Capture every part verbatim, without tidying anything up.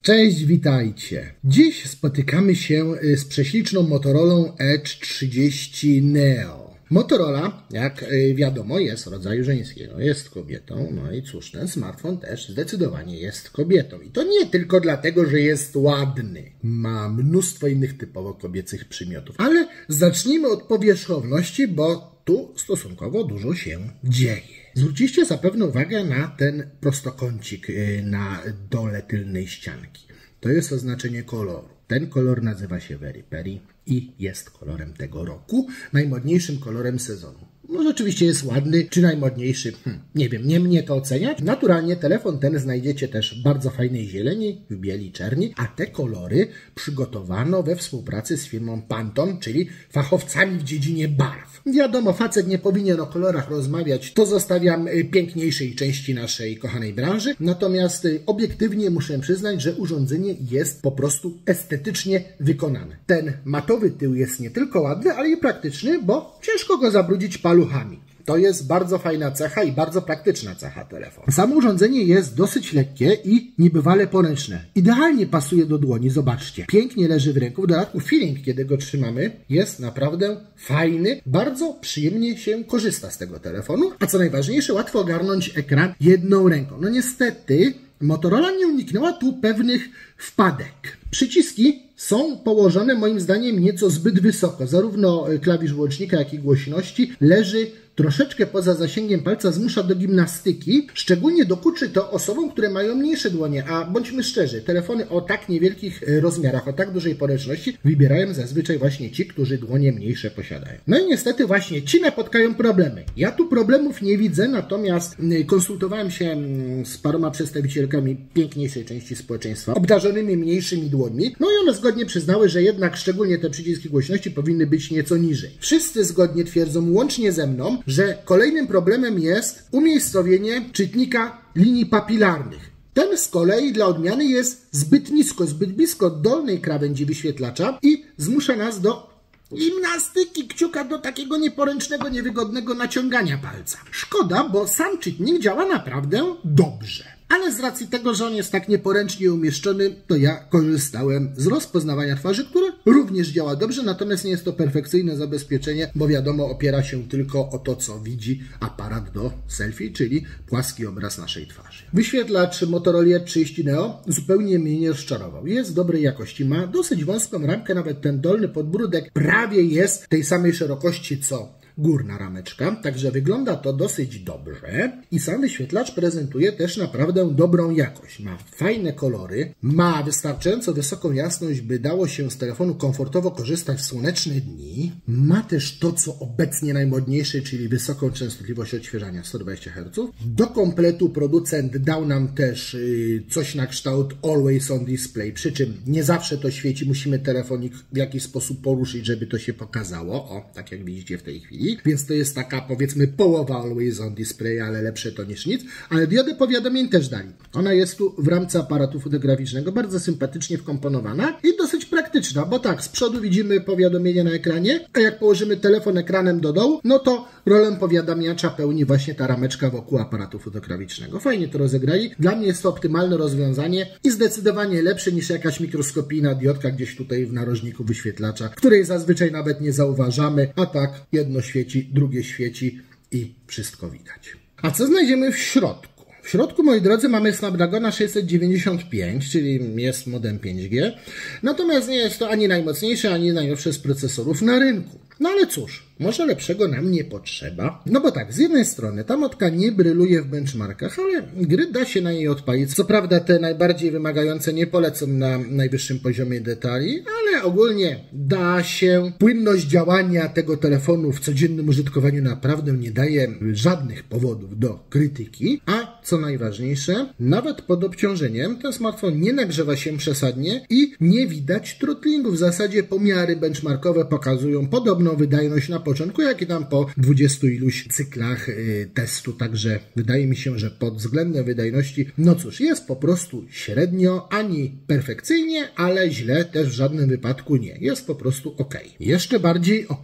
Cześć, witajcie. Dziś spotykamy się z prześliczną Motorolą Edge trzydzieści Neo. Motorola, jak wiadomo, jest rodzaju żeńskiego, jest kobietą, no i cóż, ten smartfon też zdecydowanie jest kobietą. I to nie tylko dlatego, że jest ładny. Ma mnóstwo innych typowo kobiecych przymiotów. Ale zacznijmy od powierzchowności, bo tu stosunkowo dużo się dzieje. Zwróciliście zapewne uwagę na ten prostokącik na dole tylnej ścianki. To jest oznaczenie koloru. Ten kolor nazywa się Very Peri i jest kolorem tego roku, najmodniejszym kolorem sezonu. No rzeczywiście jest ładny, czy najmodniejszy, hmm, nie wiem, nie mnie to oceniać. Naturalnie telefon ten znajdziecie też w bardzo fajnej zieleni, w bieli, czerni, a te kolory przygotowano we współpracy z firmą Pantone, czyli fachowcami w dziedzinie barw. Wiadomo, facet nie powinien o kolorach rozmawiać, to zostawiam piękniejszej części naszej kochanej branży, natomiast obiektywnie muszę przyznać, że urządzenie jest po prostu estetycznie wykonane. Ten matowy tył jest nie tylko ładny, ale i praktyczny, bo ciężko go zabrudzić paluchami. To jest bardzo fajna cecha i bardzo praktyczna cecha telefonu. Samo urządzenie jest dosyć lekkie i niebywale poręczne. Idealnie pasuje do dłoni, zobaczcie. Pięknie leży w ręku, w dodatku feeling, kiedy go trzymamy, jest naprawdę fajny. Bardzo przyjemnie się korzysta z tego telefonu, a co najważniejsze, łatwo ogarnąć ekran jedną ręką. No niestety Motorola nie uniknęła tu pewnych wpadek. Przyciski są położone moim zdaniem nieco zbyt wysoko. Zarówno klawisz włącznika, jak i głośności leży troszeczkę poza zasięgiem palca, zmusza do gimnastyki. Szczególnie dokuczy to osobom, które mają mniejsze dłonie, a bądźmy szczerzy, telefony o tak niewielkich rozmiarach, o tak dużej poręczności wybierają zazwyczaj właśnie ci, którzy dłonie mniejsze posiadają. No i niestety właśnie ci napotkają problemy. Ja tu problemów nie widzę, natomiast konsultowałem się z paroma przedstawicielkami piękniejszej części społeczeństwa, obdarzonymi mniejszymi dłońmi, no i one zgodnie przyznały, że jednak szczególnie te przyciski głośności powinny być nieco niżej. Wszyscy zgodnie twierdzą, łącznie ze mną, że kolejnym problemem jest umiejscowienie czytnika linii papilarnych. Ten z kolei dla odmiany jest zbyt nisko, zbyt blisko dolnej krawędzi wyświetlacza i zmusza nas do gimnastyki kciuka, do takiego nieporęcznego, niewygodnego naciągania palca. Szkoda, bo sam czytnik działa naprawdę dobrze. Ale z racji tego, że on jest tak nieporęcznie umieszczony, to ja korzystałem z rozpoznawania twarzy, które również działa dobrze, natomiast nie jest to perfekcyjne zabezpieczenie, bo wiadomo, opiera się tylko o to, co widzi aparat do selfie, czyli płaski obraz naszej twarzy. Wyświetlacz Motorola Edge trzydzieści Neo zupełnie mnie nie rozczarował. Jest dobrej jakości, ma dosyć wąską ramkę, nawet ten dolny podbródek prawie jest tej samej szerokości, co górna rameczka, także wygląda to dosyć dobrze i sam wyświetlacz prezentuje też naprawdę dobrą jakość. Ma fajne kolory, ma wystarczająco wysoką jasność, by dało się z telefonu komfortowo korzystać w słoneczne dni. Ma też to, co obecnie najmodniejsze, czyli wysoką częstotliwość odświeżania sto dwadzieścia herców. Do kompletu producent dał nam też yy, coś na kształt Always on Display, przy czym nie zawsze to świeci, musimy telefonik w jakiś sposób poruszyć, żeby to się pokazało. O, tak jak widzicie w tej chwili. Więc to jest taka, powiedzmy, połowa Always on Display, ale lepsze to niż nic. Ale diodę powiadomień też dali. Ona jest tu w ramce aparatu fotograficznego, bardzo sympatycznie wkomponowana i dosyć praktyczna, bo tak, z przodu widzimy powiadomienie na ekranie, a jak położymy telefon ekranem do dołu, no to rolę powiadamiacza pełni właśnie ta rameczka wokół aparatu fotograficznego. Fajnie to rozegrali. Dla mnie jest to optymalne rozwiązanie i zdecydowanie lepsze niż jakaś mikroskopijna diodka gdzieś tutaj w narożniku wyświetlacza, której zazwyczaj nawet nie zauważamy, a tak jedno świeci, drugie świeci i wszystko widać. A co znajdziemy w środku? W środku, moi drodzy, mamy Snapdragona sześćset dziewięćdziesiąt pięć, czyli jest modem pięć G. Natomiast nie jest to ani najmocniejszy, ani najnowszy z procesorów na rynku. No ale cóż, może lepszego nam nie potrzeba. No bo tak, z jednej strony ta motka nie bryluje w benchmarkach, ale gry da się na niej odpalić. Co prawda te najbardziej wymagające nie polecą na najwyższym poziomie detali, ale ogólnie da się. Płynność działania tego telefonu w codziennym użytkowaniu naprawdę nie daje żadnych powodów do krytyki, a co najważniejsze, nawet pod obciążeniem ten smartfon nie nagrzewa się przesadnie i nie widać throttlingu. W zasadzie pomiary benchmarkowe pokazują podobną wydajność na początku, jak i tam po dwudziestu iluś cyklach yy, testu, także wydaje mi się, że pod względem wydajności, no cóż, jest po prostu średnio, ani perfekcyjnie, ale źle też w żadnym wypadku nie. Jest po prostu ok. Jeszcze bardziej ok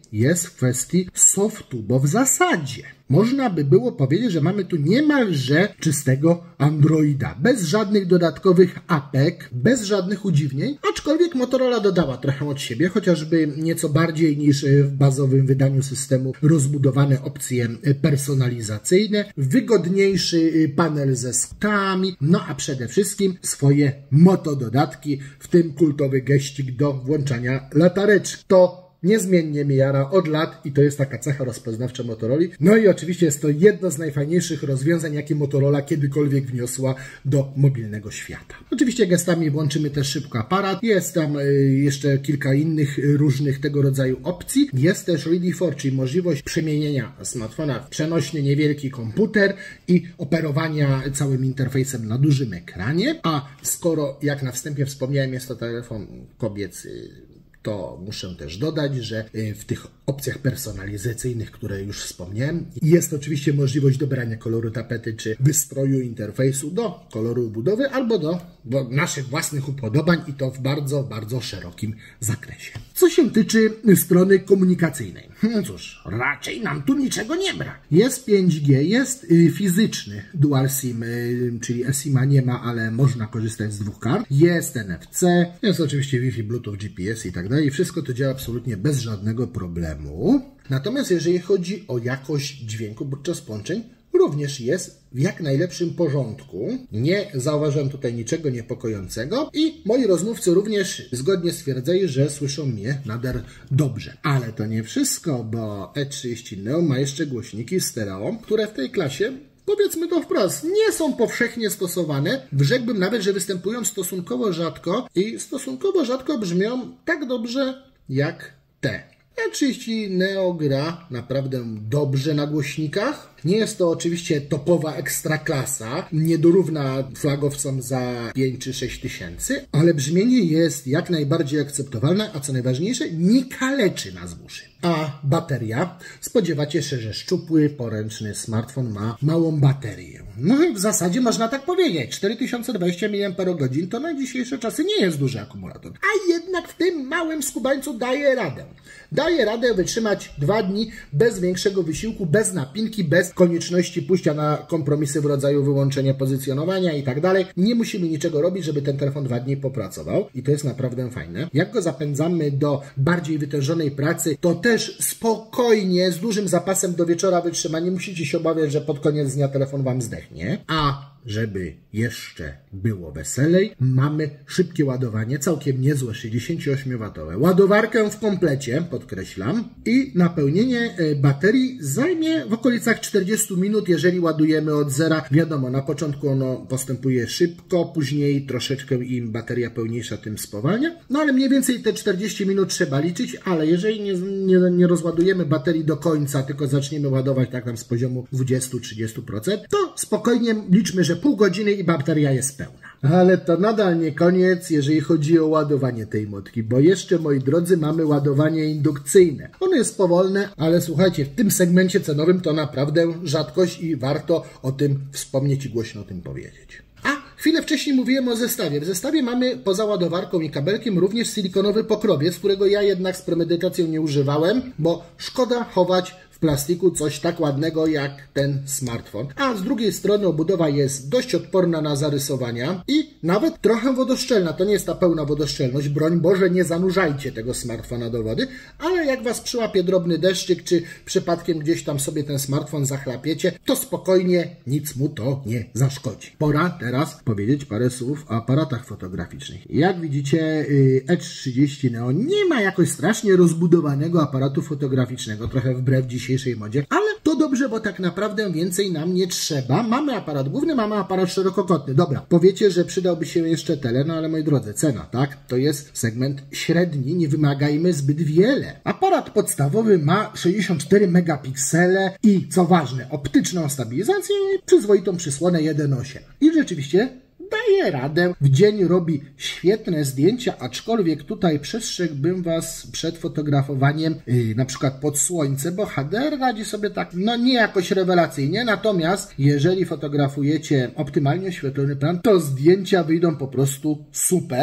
jest w kwestii softu, bo w zasadzie można by było powiedzieć, że mamy tu niemalże czystego Androida, bez żadnych dodatkowych apek, bez żadnych udziwnień, aczkolwiek Motorola dodała trochę od siebie, chociażby nieco bardziej niż w bazowym wydaniu systemu rozbudowane opcje personalizacyjne, wygodniejszy panel ze skałami, no a przede wszystkim swoje moto dodatki, w tym kultowy geścik do włączania latareczki. To niezmiennie mnie jara od lat i to jest taka cecha rozpoznawcza Motorola. No i oczywiście jest to jedno z najfajniejszych rozwiązań, jakie Motorola kiedykolwiek wniosła do mobilnego świata. Oczywiście gestami włączymy też szybko aparat. Jest tam jeszcze kilka innych różnych tego rodzaju opcji. Jest też Ready for, czyli możliwość przemienienia smartfona w przenośny, niewielki komputer i operowania całym interfejsem na dużym ekranie. A skoro, jak na wstępie wspomniałem, jest to telefon kobiecy, to muszę też dodać, że w tych opcjach personalizacyjnych, które już wspomniałem, jest oczywiście możliwość dobrania koloru tapety czy wystroju interfejsu do koloru obudowy albo do, do naszych własnych upodobań i to w bardzo, bardzo szerokim zakresie. Co się tyczy strony komunikacyjnej. No cóż, raczej nam tu niczego nie brak. Jest pięć G, jest fizyczny Dual SIM, czyli eSIM-a nie ma, ale można korzystać z dwóch kart. Jest N F C, jest oczywiście Wi-Fi, Bluetooth, G P S i tak dalej. Wszystko to działa absolutnie bez żadnego problemu. Natomiast jeżeli chodzi o jakość dźwięku podczas połączeń, również jest w jak najlepszym porządku. Nie zauważyłem tutaj niczego niepokojącego i moi rozmówcy również zgodnie stwierdzają, że słyszą mnie nader dobrze. Ale to nie wszystko, bo E trzydzieści Neo ma jeszcze głośniki stereo, które w tej klasie, powiedzmy to wprost, nie są powszechnie stosowane. Rzekłbym nawet, że występują stosunkowo rzadko i stosunkowo rzadko brzmią tak dobrze jak te. E trzydzieści Neo gra naprawdę dobrze na głośnikach. Nie jest to oczywiście topowa ekstraklasa, nie dorówna flagowcom za pięć czy sześć tysięcy, ale brzmienie jest jak najbardziej akceptowalne, a co najważniejsze, nie kaleczy nas w uszy. A bateria? Spodziewacie się, że szczupły, poręczny smartfon ma małą baterię. No i w zasadzie można tak powiedzieć. cztery tysiące dwadzieścia miliampergodzin to na dzisiejsze czasy nie jest duży akumulator. A jednak w tym małym skubańcu daje radę. Daje radę wytrzymać dwa dni bez większego wysiłku, bez napinki, bez konieczności pójścia na kompromisy w rodzaju wyłączenia pozycjonowania i tak dalej. Nie musimy niczego robić, żeby ten telefon dwa dni popracował i to jest naprawdę fajne. Jak go zapędzamy do bardziej wytężonej pracy, to też spokojnie, z dużym zapasem do wieczora wytrzyma. Nie musicie się obawiać, że pod koniec dnia telefon wam zdechnie. A żeby jeszcze było weselej, mamy szybkie ładowanie, całkiem niezłe, sześćdziesięcioosmiowatowe. Ładowarkę w komplecie, podkreślam, i napełnienie baterii zajmie w okolicach czterdziestu minut, jeżeli ładujemy od zera. Wiadomo, na początku ono postępuje szybko, później troszeczkę im bateria pełniejsza, tym spowalnia. No ale mniej więcej te czterdzieści minut trzeba liczyć, ale jeżeli nie, nie, nie rozładujemy baterii do końca, tylko zaczniemy ładować tak tam z poziomu dwudziestu do trzydziestu procent, to spokojnie liczmy, że pół godziny i bateria jest pełna. Ale to nadal nie koniec, jeżeli chodzi o ładowanie tej motki, bo jeszcze, moi drodzy, mamy ładowanie indukcyjne. Ono jest powolne, ale słuchajcie, w tym segmencie cenowym to naprawdę rzadkość i warto o tym wspomnieć i głośno o tym powiedzieć. A chwilę wcześniej mówiłem o zestawie. W zestawie mamy poza ładowarką i kabelkiem również silikonowy pokrowiec, którego ja jednak z premedytacją nie używałem, bo szkoda chować w plastiku coś tak ładnego jak ten smartfon. A z drugiej strony obudowa jest dość odporna na zarysowania i nawet trochę wodoszczelna. To nie jest ta pełna wodoszczelność, broń Boże, nie zanurzajcie tego smartfona do wody, ale jak was przyłapie drobny deszczyk, czy przypadkiem gdzieś tam sobie ten smartfon zachlapiecie, to spokojnie, nic mu to nie zaszkodzi. Pora teraz powiedzieć parę słów o aparatach fotograficznych. Jak widzicie, E trzydzieści Neo nie ma jakoś strasznie rozbudowanego aparatu fotograficznego, trochę wbrew dzisiejszej dzisiejszej modzie, ale to dobrze, bo tak naprawdę więcej nam nie trzeba. Mamy aparat główny, mamy aparat szerokokątny. Dobra, powiecie, że przydałby się jeszcze tele, no ale moi drodzy, cena, tak? To jest segment średni, nie wymagajmy zbyt wiele. Aparat podstawowy ma sześćdziesiąt cztery megapiksele i, co ważne, optyczną stabilizację i przyzwoitą przysłonę jeden osiem. I rzeczywiście daje radę. W dzień robi świetne zdjęcia, aczkolwiek tutaj przestrzegłbym was przed fotografowaniem yy, na przykład pod słońce, bo H D R radzi sobie tak, no nie jakoś rewelacyjnie, natomiast jeżeli fotografujecie optymalnie oświetlony plan, to zdjęcia wyjdą po prostu super.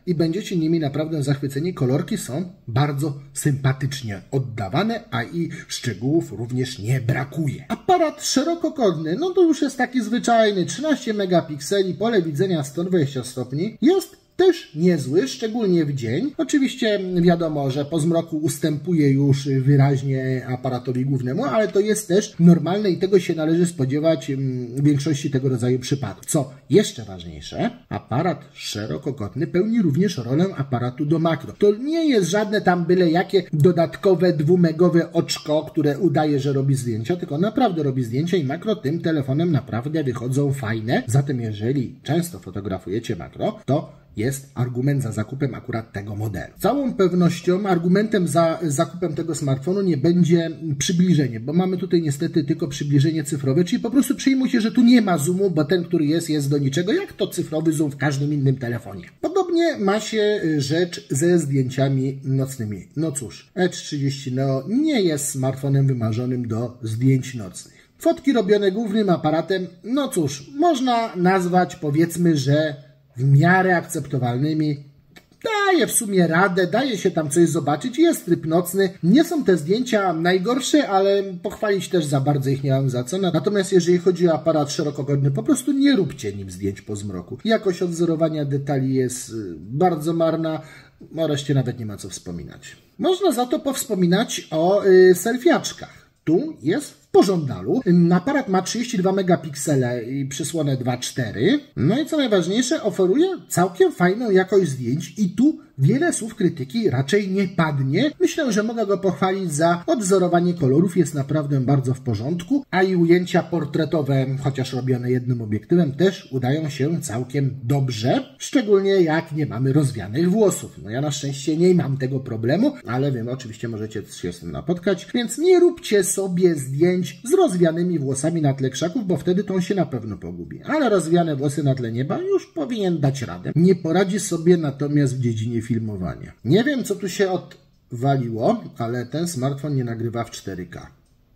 i będziecie nimi naprawdę zachwyceni. Kolorki są bardzo sympatycznie oddawane, a i szczegółów również nie brakuje. Aparat szerokokątny, no to już jest taki zwyczajny, trzynaście megapikseli, pole widzenia sto dwadzieścia stopni. Jest też niezły, szczególnie w dzień. Oczywiście wiadomo, że po zmroku ustępuje już wyraźnie aparatowi głównemu, ale to jest też normalne i tego się należy spodziewać w większości tego rodzaju przypadków. Co jeszcze ważniejsze, aparat szerokokątny pełni również rolę aparatu do makro. To nie jest żadne tam byle jakie dodatkowe dwumegowe oczko, które udaje, że robi zdjęcia, tylko naprawdę robi zdjęcia i makro tym telefonem naprawdę wychodzą fajne. Zatem jeżeli często fotografujecie makro, to jest argument za zakupem akurat tego modelu. Całą pewnością argumentem za zakupem tego smartfonu nie będzie przybliżenie, bo mamy tutaj niestety tylko przybliżenie cyfrowe, czyli po prostu przyjmujcie, że tu nie ma zoomu, bo ten, który jest, jest do niczego, jak to cyfrowy zoom w każdym innym telefonie. Podobnie ma się rzecz ze zdjęciami nocnymi. No cóż, E trzydzieści Neo nie jest smartfonem wymarzonym do zdjęć nocnych. Fotki robione głównym aparatem, no cóż, można nazwać, powiedzmy, że w miarę akceptowalnymi. Daje w sumie radę, daje się tam coś zobaczyć, jest tryb nocny. Nie są te zdjęcia najgorsze, ale pochwalić też za bardzo ich nie mam za co. Natomiast jeżeli chodzi o aparat szerokokątny, po prostu nie róbcie nim zdjęć po zmroku. Jakość odzorowania detali jest bardzo marna, o reszcie nawet nie ma co wspominać. Można za to powspominać o yy, selfiaczkach. Tu jest w pożądalu. Aparat ma trzydzieści dwa megapiksele i przysłonę dwa przecinek cztery. No i co najważniejsze, oferuje całkiem fajną jakość zdjęć i tu wiele słów krytyki raczej nie padnie. Myślę, że mogę go pochwalić za odwzorowanie kolorów, jest naprawdę bardzo w porządku, a i ujęcia portretowe, chociaż robione jednym obiektywem, też udają się całkiem dobrze, szczególnie jak nie mamy rozwianych włosów. No ja na szczęście nie mam tego problemu, ale wiem, oczywiście możecie się z tym napotkać, więc nie róbcie sobie zdjęć z rozwianymi włosami na tle krzaków, bo wtedy to on się na pewno pogubi. Ale rozwiane włosy na tle nieba już powinien dać radę. Nie poradzi sobie natomiast w dziedzinie filmowania. Nie wiem, co tu się odwaliło, ale ten smartfon nie nagrywa w cztery K.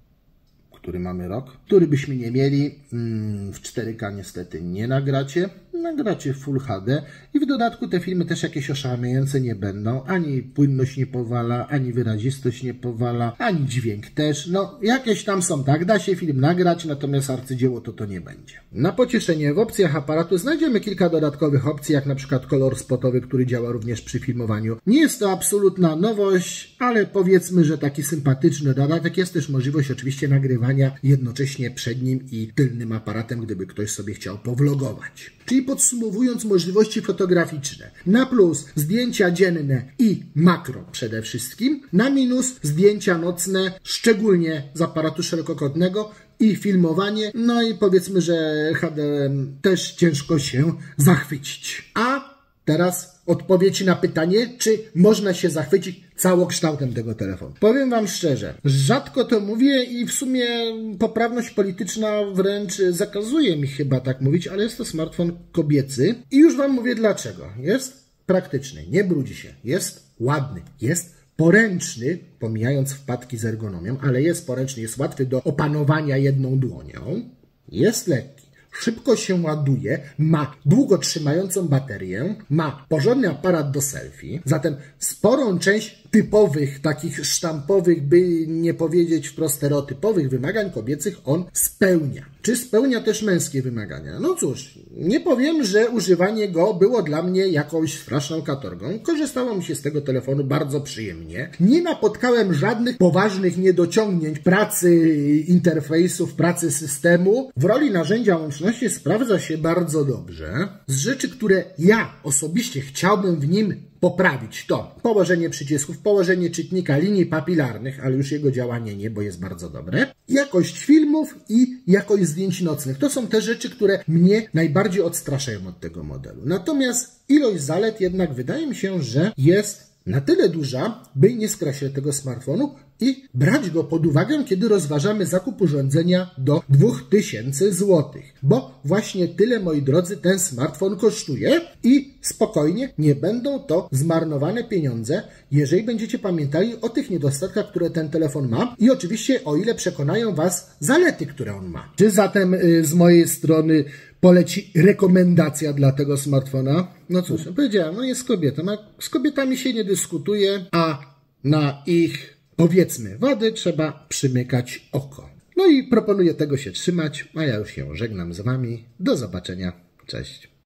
Który mamy rok? Który byśmy nie mieli. W cztery K niestety nie nagracie. Nagracie w Full H D i w dodatku te filmy też jakieś oszałamiające nie będą. Ani płynność nie powala, ani wyrazistość nie powala, ani dźwięk też. No, jakieś tam są, tak? Da się film nagrać, natomiast arcydzieło to to nie będzie. Na pocieszenie w opcjach aparatu znajdziemy kilka dodatkowych opcji, jak na przykład kolor spotowy, który działa również przy filmowaniu. Nie jest to absolutna nowość, ale powiedzmy, że taki sympatyczny dodatek. Jest też możliwość oczywiście nagrywania jednocześnie przednim i tylnym aparatem, gdyby ktoś sobie chciał powlogować. Czyli podsumowując możliwości fotograficzne. Na plus zdjęcia dzienne i makro przede wszystkim. Na minus zdjęcia nocne, szczególnie z aparatu szerokokątnego i filmowanie. No i powiedzmy, że H D R też ciężko się zachwycić. A teraz odpowiedź na pytanie, czy można się zachwycić całokształtem tego telefonu. Powiem Wam szczerze, rzadko to mówię i w sumie poprawność polityczna wręcz zakazuje mi chyba tak mówić, ale jest to smartfon kobiecy i już Wam mówię dlaczego. Jest praktyczny, nie brudzi się, jest ładny, jest poręczny, pomijając wpadki z ergonomią, ale jest poręczny, jest łatwy do opanowania jedną dłonią, jest lekki. Szybko się ładuje, ma długo trzymającą baterię, ma porządny aparat do selfie, zatem sporą część typowych, takich sztampowych, by nie powiedzieć wprost stereotypowych wymagań kobiecych on spełnia. Czy spełnia też męskie wymagania? No cóż, nie powiem, że używanie go było dla mnie jakąś straszną katorgą. Korzystało mi się z tego telefonu bardzo przyjemnie. Nie napotkałem żadnych poważnych niedociągnięć pracy interfejsów, pracy systemu. W roli narzędzia łączności sprawdza się bardzo dobrze. Z rzeczy, które ja osobiście chciałbym w nim poprawić, to położenie przycisków, położenie czytnika linii papilarnych, ale już jego działanie nie, bo jest bardzo dobre. Jakość filmów i jakość zdjęć nocnych. To są te rzeczy, które mnie najbardziej odstraszają od tego modelu. Natomiast ilość zalet jednak wydaje mi się, że jest na tyle duża, by nie skreślać tego smartfonu i brać go pod uwagę, kiedy rozważamy zakup urządzenia do dwóch tysięcy złotych. Bo właśnie tyle, moi drodzy, ten smartfon kosztuje i spokojnie nie będą to zmarnowane pieniądze, jeżeli będziecie pamiętali o tych niedostatkach, które ten telefon ma i oczywiście o ile przekonają Was zalety, które on ma. Czy zatem y, z mojej strony poleci rekomendacja dla tego smartfona? No cóż, powiedziałem, no jest kobietą, a z kobietami się nie dyskutuje, a na ich, powiedzmy, wady trzeba przymykać oko. No i proponuję tego się trzymać, a ja już się żegnam z Wami. Do zobaczenia. Cześć.